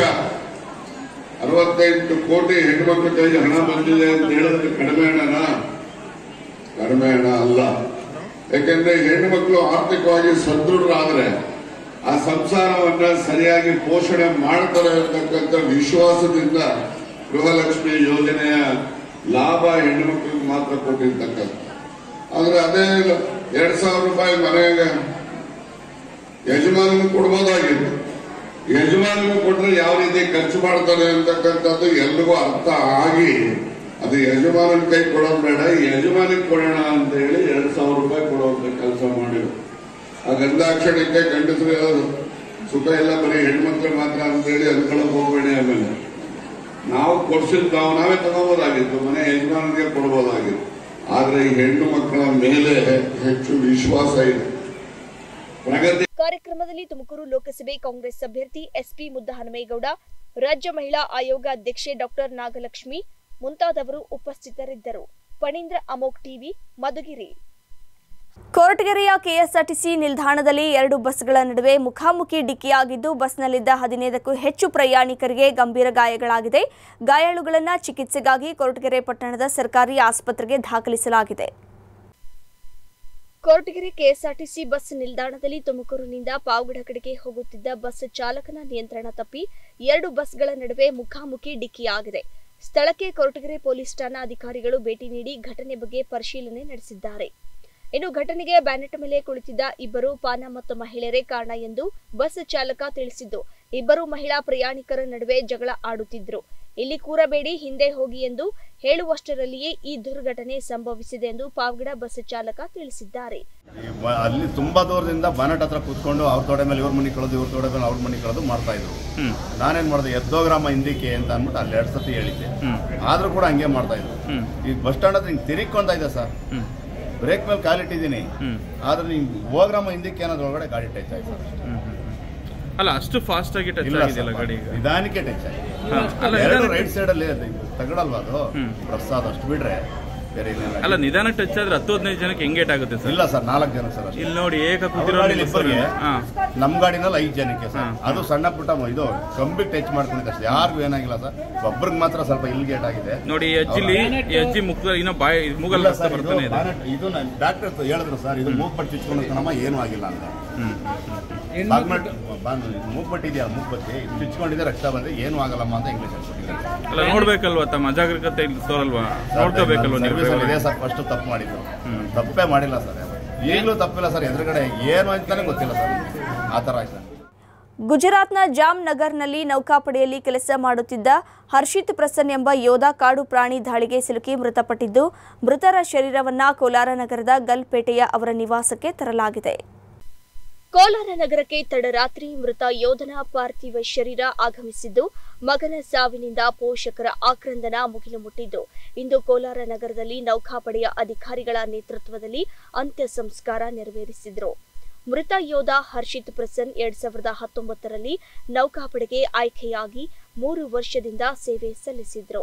68 ಕೋಟಿ ಹೆಣ್ಮಕ್ಳ ಕೈಗೆ ಹಣ ಬಂದಿದೆ ಅಂತ ಹೇಳಿದ್ರೆ ಕಡಿಮೆ ಹಣನಾ? ಕಡಿಮೆ ಹಣ ಅಲ್ಲ. ಯಾಕೆಂದ್ರೆ ಹೆಣ್ಣುಮಕ್ಕಳು ಆರ್ಥಿಕವಾಗಿ ಸದೃಢರಾದ್ರೆ ಆ ಸಂಸಾರವನ್ನ ಸರಿಯಾಗಿ ಪೋಷಣೆ ಮಾಡ್ತಾರೆ ಅಂತಕ್ಕಂಥ ವಿಶ್ವಾಸದಿಂದ ಗೃಹಲಕ್ಷ್ಮಿ ಯೋಜನೆಯ ಲಾಭ ಹೆಣ್ಣುಮಕ್ಕಳಿಗೆ ಮಾತ್ರ ಕೊಟ್ಟಿರ್ತಕ್ಕಂಥ. ಆದ್ರೆ ಅದೇ 2,000 ರೂಪಾಯಿ ಮನೆಗೆ ಯಜಮಾನಿಗೂ ಕೊಡ್ಬೋದಾಗಿತ್ತು. ಯಜಮಾನಿಗೂ ಕೊಟ್ರೆ ಯಾವ ರೀತಿ ಖರ್ಚು ಮಾಡ್ತಾರೆ ಅಂತಕ್ಕಂಥದ್ದು ಎಲ್ರಿಗೂ ಅರ್ಥ ಆಗಿ ಅದು ಯಜಮಾನನ ಕೈ ಕೊಡೋದು ಬೇಡ, ಯಜಮಾನಿಗೆ ಕೊಡೋಣ ಅಂತ ಹೇಳಿ 2,000 ರೂಪಾಯಿ ಕೊಡುವಂತ ಕೆಲಸ ಮಾಡಿದ್ರು. ಆ ಗಂಧಾಕ್ಷರಕ್ಕೆ ಗಂಡಸರು ಸುಖ ಎಲ್ಲ ಬರೀ ಹೆಣ್ಮಕ್ಳು ಮಾತ್ರ ಅಂತ ಹೇಳಿ ಅನ್ಕೊಳ್ಳೋಕೆ ಹೋಗಬೇಡಿ. ಆಮೇಲೆ ನಾವು ಕೊಡ್ಸಿದ್ ನಾವೇ ತಗೋಬೋದಾಗಿತ್ತು, ಮನೆ ಯಜಮಾನಿಗೆ ಕೊಡ್ಬೋದಾಗಿತ್ತು. ಆದ್ರೆ ಈ ಹೆಣ್ಣು ಮಕ್ಕಳ ಮೇಲೆ ಹೆಚ್ಚು ವಿಶ್ವಾಸ ಇದೆ.
ಕಾರ್ಯಕ್ರಮದಲ್ಲಿ ತುಮಕೂರು ಲೋಕಸಭೆ ಕಾಂಗ್ರೆಸ್ ಅಭ್ಯರ್ಥಿ ಎಸ್ಪಿ ಮುದ್ದ ಹನುಮೇಗೌಡ, ರಾಜ್ಯ ಮಹಿಳಾ ಆಯೋಗ ಅಧ್ಯಕ್ಷೆ ಡಾಕ್ಟರ್ ನಾಗಲಕ್ಷ್ಮಿ ಮುಂತಾದವರು ಉಪಸ್ಥಿತರಿದ್ದರು. ಫಣೀಂದ್ರ ಅಮೋಕ್ ಟಿವಿ, ಮಧುಗಿರಿ. ಕೊರಟಗೆರೆಯ ಕೆಎಸ್ಆರ್ಟಿಸಿ ನಿಲ್ದಾಣದಲ್ಲಿ 2 ಬಸ್ಗಳ ನಡುವೆ ಮುಖಾಮುಖಿ ಡಿಕ್ಕಿಯಾಗಿದ್ದು, ಬಸ್ನಲ್ಲಿದ್ದ 15ಕ್ಕೂ ಹೆಚ್ಚು ಪ್ರಯಾಣಿಕರಿಗೆ ಗಂಭೀರ ಗಾಯಗಳಾಗಿದೆ. ಗಾಯಾಳುಗಳನ್ನು ಚಿಕಿತ್ಸೆಗಾಗಿ ಕೊರಟಗೆರೆ ಪಟ್ಟಣದ ಸರ್ಕಾರಿ ಆಸ್ಪತ್ರೆಗೆ ದಾಖಲಿಸಲಾಗಿದೆ. ಕೊರಟಗೆರೆ ಕೆಎಸ್ಆರ್ಟಿಸಿ ಬಸ್ ನಿಲ್ದಾಣದಲ್ಲಿ ತುಮಕೂರಿನಿಂದ ಪಾವಗಡ ಕಡೆಗೆ ಹೋಗುತ್ತಿದ್ದ ಬಸ್ ಚಾಲಕನ ನಿಯಂತ್ರಣ ತಪ್ಪಿ 2 ಬಸ್ಗಳ ನಡುವೆ ಮುಖಾಮುಖಿ ಡಿಕ್ಕಿಯಾಗಿದೆ. ಸ್ಥಳಕ್ಕೆ ಕೊರಟಗೆರೆ ಪೊಲೀಸ್ ಠಾಣಾ ಅಧಿಕಾರಿಗಳು ಭೇಟಿ ನೀಡಿ ಘಟನೆ ಬಗ್ಗೆ ಪರಿಶೀಲನೆ ನಡೆಸಿದ್ದಾರೆ. ಇನ್ನು ಘಟನೆಗೆ ಬ್ಯಾನೆಟ್ ಮೇಲೆ ಕುಳಿತಿದ್ದ ಇಬ್ಬರು ಪಾನ ಮತ್ತು ಮಹಿಳೆಯರೇ ಕಾರಣ ಎಂದು ಬಸ್ ಚಾಲಕ ತಿಳಿಸಿದ್ದು, ಇಬ್ಬರು ಮಹಿಳಾ ಪ್ರಯಾಣಿಕರ ನಡುವೆ ಜಗಳ ಆಡುತ್ತಿದ್ದರು. ಇಲ್ಲಿ ಕೂರಬೇಡಿ, ಹಿಂದೆ ಹೋಗಿ ಎಂದು ಹೇಳುವಷ್ಟರಲ್ಲಿಯೇ ಈ ದುರ್ಘಟನೆ ಸಂಭವಿಸಿದೆ ಎಂದು ಪಾವಗಡ ಬಸ್ ಚಾಲಕ ತಿಳಿಸಿದ್ದಾರೆ.
ಅಲ್ಲಿ ತುಂಬಾ ದೂರದಿಂದ ಬಾನಟ್ ಹತ್ರ ಕೂತ್ಕೊಂಡು ಅವ್ರ ತೊಡೆ ಮೇಲೆ ಇವ್ರ ಮನೆ ಕಳೆದು, ಇವ್ರ ತೊಡೆ ಮೇಲೆ ಅವ್ರ ಮನೆ ಕಳೆದು ಮಾಡ್ತಾ ಇದ್ರು. ನಾನೇನ್ ಮಾಡಿದೆ, ಎದ್ದೋಗ್ರಾಮ ಹಿಂದಿಕ್ಕೆ ಅಂತ ಅಂದ್ಬಿಟ್ಟು ಅಲ್ಲಿ 2 ಸತಿ ಹೇಳಿದ್ದೆ. ಆದ್ರೂ ಕೂಡ ಹಂಗೆ ಮಾಡ್ತಾ ಇದ್ರು. ಈ ಬಸ್ ಸ್ಟ್ಯಾಂಡ್ ಹತ್ರ ಹಿಂಗೆ ತಿರುಗ್ಕೊಂತ ಇದೆ ಸರ್, ಬ್ರೇಕ್ ಮೇಲೆ ಕಾಲಿಟ್ಟಿದ್ದೀನಿ. ಆದ್ರೆ ನಿಮ್ಗೆ ಹೋಗ್ರಾಮ ಹಿಂದಕ್ಕೆ ಏನಾದ್ರು ಒಳಗಡೆ ಗಾಡಿ ಟಚ್ ಆಯ್ತು ಸರ್.
ಅಲ್ಲ, ಅಷ್ಟು ಫಾಸ್ಟ್ ಆಗಿ ಟಚ್ ಆಗಿದೆಯಲ್ಲ ಗಾಡಿ?
ನಿಧಾನಕ್ಕೆ ಟಚ್ ಆಗಿದೆ. ರೈಟ್ ಸೈಡ್ ಅಲ್ಲಿ ತಗಡಲ್ವಾ ಅದು ಪ್ರಸಾದ್, ಅಷ್ಟು ಬಿಟ್ರೆ ಬೇರೆ
ಅಲ್ಲ. ನಿಧಾನ ಟಚ್ ಆದ್ರೆ 10-15 ಜನಕ್ಕೆ ಹೆಂಗೇಟ್ ಆಗುತ್ತೆ ಸರ್?
ಇಲ್ಲ ಸರ್, 4 ಜನ ಸರ್.
ಇಲ್ಲಿ ನೋಡಿ, ಏಕ ಕೂತಿರೋ
ನಮ್ ಗಾಡಿನಲ್ಲಿ 5 ಜನಕ್ಕೆ ಸರ್. ಅದು ಸಣ್ಣ ಪುಟ್ಟ ಇದು ಕಂಬಿಗೆ ಟಚ್ ಮಾಡ್ಕೊಂಡಿದ್ದೆ ಅಷ್ಟೇ, ಯಾರಿಗೂ ಏನಾಗಿಲ್ಲ ಸರ್. ಒಬ್ಬರಿಗೆ ಮಾತ್ರ ಸ್ವಲ್ಪ ಇಲ್ಗೇಟ್ ಆಗಿದೆ ನೋಡಿ. ಅಜ್ಜಿ ಮುಖದಲ್ಲಿ ಇನ್ನೂ ಮೂಗಲ್ಲ ಬರ್ತಾನೆ ಇದೆ. ಇದು ಡಾಕ್ಟರ್ ಹೇಳಿದ್ರು ಸರ್, ಇದು ಮೂಗ್ಬಟ್ಟು ಚುಚ್ಕೊಂಡಿರ್ತಾನಮ್ಮ, ಏನೂ ಆಗಿಲ್ಲ ಅಂತ. ಮೂಗ್ಬಟ್ಟು ಇದೆಯಾ, ಮೂಗ್ಬತ್ತಿ ಚುಚ್ಕೊಂಡಿದೆ, ರಕ್ತ ಬಂದ್ರೆ ಏನೂ ಆಗಲ್ಲಮ್ಮ ಅಂತ ಇಂಗ್ಲೀಷ್ ಹೇಳ್ಕೊಟ್ಟಿದ್ದಾರೆ.
ಅಲ್ಲ, ನೋಡ್ಬೇಕಲ್ವಾ, ತಮ್ಮ ಅಜಾಗ್ರತೆ ತೋರಲ್ವಾ, ನೋಡ್ಕೋಬೇಕಲ್ವಾ.
ಇದೇ ಸರ್ ಫಸ್ಟ್ ತಪ್ಪು ಮಾಡಿದ್ರು, ತಪ್ಪೇ ಮಾಡಿಲ್ಲ ಸರ್. ಈಗಲೂ ತಪ್ಪಿಲ್ಲ ಸರ್, ಎದುರುಗಡೆ ಏನು ಅಂತಾನೆ ಗೊತ್ತಿಲ್ಲ ಸರ್, ಆ ಥರ ಆಯ್ತು.
ಗುಜರಾತ್ನ ಜಾಮ್ನಗರ್ನಲ್ಲಿ ನೌಕಾಪಡೆಯಲ್ಲಿ ಕೆಲಸ ಮಾಡುತ್ತಿದ್ದ ಹರ್ಷಿತ್ ಪ್ರಸನ್ ಎಂಬ ಯೋಧ ಕಾಡು ಪ್ರಾಣಿ ದಾಳಿಗೆ ಸಿಲುಕಿ ಮೃತಪಟ್ಟಿದ್ದು, ಮೃತರ ಶರೀರವನ್ನು ಕೋಲಾರ ನಗರದ ಗಲ್ಪೇಟೆಯ ಅವರ ನಿವಾಸಕ್ಕೆ ತರಲಾಗಿದೆ. ಕೋಲಾರ ನಗರಕ್ಕೆ ತಡರಾತ್ರಿ ಮೃತ ಯೋಧನ ಪಾರ್ಥಿವ ಶರೀರ ಆಗಮಿಸಿದ್ದು, ಮಗನ ಸಾವಿನಿಂದ ಪೋಷಕರ ಆಕ್ರಂದನ ಮುಗಿಲು ಮುಟ್ಟಿದ್ದು, ಇಂದು ಕೋಲಾರ ನಗರದಲ್ಲಿ ನೌಕಾಪಡೆಯ ಅಧಿಕಾರಿಗಳ ನೇತೃತ್ವದಲ್ಲಿ ಅಂತ್ಯ ಸಂಸ್ಕಾರ ನೆರವೇರಿಸಿದರು. ಮೃತ ಯೋಧ ಹರ್ಷಿತ್ ಪ್ರಸನ್ 2019ರಲ್ಲಿ ನೌಕಾಪಡೆಗೆ ಆಯ್ಕೆಯಾಗಿ 3 ವರ್ಷದಿಂದ ಸೇವೆ ಸಲ್ಲಿಸಿದ್ರು.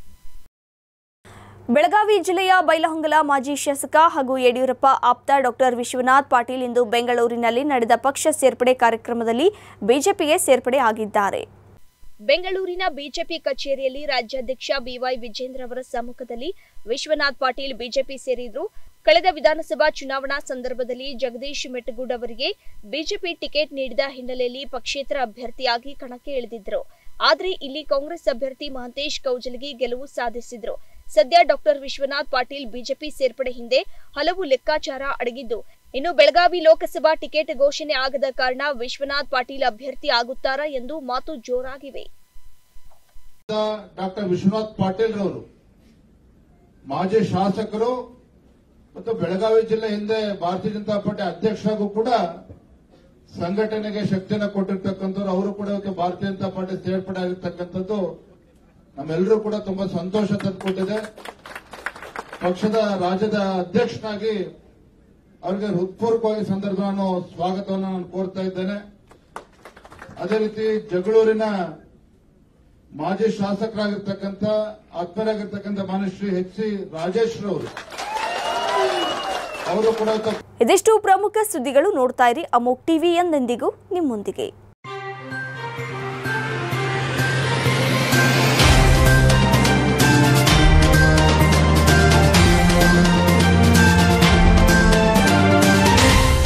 ಬೆಳಗಾವಿ ಜಿಲ್ಲೆಯ ಬೈಲಹೊಂಗಲ ಮಾಜಿ ಶಾಸಕ ಹಾಗೂ ಯಡಿಯೂರಪ್ಪ ಆಪ್ತ ಡಾಕ್ಟರ್ ವಿಶ್ವನಾಥ್ ಪಾಟೀಲ್ ಇಂದು ಬೆಂಗಳೂರಿನಲ್ಲಿ ನಡೆದ ಪಕ್ಷ ಸೇರ್ಪಡೆ ಕಾರ್ಯಕ್ರಮದಲ್ಲಿ ಬಿಜೆಪಿಗೆ ಸೇರ್ಪಡೆ ಆಗಿದ್ದಾರೆ. ಬೆಂಗಳೂರಿನ ಬಿಜೆಪಿ ಕಚೇರಿಯಲ್ಲಿ ರಾಜ್ಯಾಧ್ಯಕ್ಷ ಬಿವೈ ವಿಜೇಂದ್ರ ಅವರ ಸಮ್ಮುಖದಲ್ಲಿ ವಿಶ್ವನಾಥ್ ಪಾಟೀಲ್ ಬಿಜೆಪಿ ಸೇರಿದ್ರು. ಕಳೆದ ವಿಧಾನಸಭಾ ಚುನಾವಣಾ ಸಂದರ್ಭದಲ್ಲಿ ಜಗದೀಶ್ ಮೆಟ್ಟಗೂಡ್ ಅವರಿಗೆ ಬಿಜೆಪಿ ಟಿಕೆಟ್ ನೀಡಿದ ಹಿನ್ನೆಲೆಯಲ್ಲಿ ಪಕ್ಷೇತರ ಅಭ್ಯರ್ಥಿಯಾಗಿ ಕಣಕ್ಕೆ ಇಳಿದಿದ್ದರು. ಆದರೆ ಇಲ್ಲಿ ಕಾಂಗ್ರೆಸ್ ಅಭ್ಯರ್ಥಿ ಮಹಂತೇಶ್ ಕೌಜಲಗಿ ಗೆಲುವು ಸಾಧಿಸಿದ್ರು. ಸದ್ಯ ಡಾಕ್ಟರ್ ವಿಶ್ವನಾಥ್ ಪಾಟೀಲ್ ಬಿಜೆಪಿ ಸೇರ್ಪಡೆ ಹಿಂದೆ ಹಲವು ಲೆಕ್ಕಾಚಾರ ಅಡಗಿದ್ದು, ಇನ್ನು ಬೆಳಗಾವಿ ಲೋಕಸಭಾ ಟಿಕೆಟ್ ಘೋಷಣೆ ಆಗದ ಕಾರಣ ವಿಶ್ವನಾಥ್ ಪಾಟೀಲ್ ಅಭ್ಯರ್ಥಿ ಆಗುತ್ತಾರಾ ಎಂದು ಮಾತು ಜೋರಾಗಿವೆ.
ಡಾಕ್ಟರ್ ವಿಶ್ವನಾಥ್ ಪಾಟೀಲ್ ರವರು ಮಾಜಿ ಶಾಸಕರು ಮತ್ತು ಬೆಳಗಾವಿ ಜಿಲ್ಲೆ ಹಿಂದೆ ಭಾರತೀಯ ಜನತಾ ಪಾರ್ಟಿ ಅಧ್ಯಕ್ಷರಾಗೂ ಕೂಡ ಸಂಘಟನೆಗೆ ಶಕ್ತಿಯನ್ನು ಕೊಟ್ಟಿರ್ತಕ್ಕಂಥವ್ರು. ಅವರು ಕೂಡ ಇವತ್ತು ಭಾರತೀಯ ಜನತಾ ಪಾರ್ಟಿ ಸೇರ್ಪಡೆ ಆಗಿರ್ತಕ್ಕಂಥದ್ದು ನಮ್ಮೆಲ್ಲರೂ ಕೂಡ ತುಂಬಾ ಸಂತೋಷ ತಂದುಕೊಟ್ಟಿದೆ. ಪಕ್ಷದ ರಾಜ್ಯದ ಅಧ್ಯಕ್ಷನಾಗಿ ಅವರಿಗೆ ಹೃತ್ಪೂರ್ವಕವಾಗಿ ಸಂದರ್ಭ ನಾನು ಸ್ವಾಗತವನ್ನು ನಾನು ಕೋರ್ತಾ ಇದ್ದೇನೆ. ಅದೇ ರೀತಿ ಜಗಳೂರಿನ ಮಾಜಿ ಶಾಸಕರಾಗಿರ್ತಕ್ಕಂಥ ಆತ್ಮೀಯರಾಗಿರ್ತಕ್ಕಂಥ ಮಾನ್ಯ ಶ್ರೀ ಎಚ್.ಸಿ. ರಾಜೇಶ್ ರವರು ಅವರು ಕೂಡ
ಇದಿಷ್ಟು ಪ್ರಮುಖ ಸುದ್ದಿಗಳು. ನೋಡ್ತಾ ಇರಿ ಅಮೋಕ್ ಟಿವಿ, ಎಂದೆಂದಿಗೂ ನಿಮ್ಮೊಂದಿಗೆ.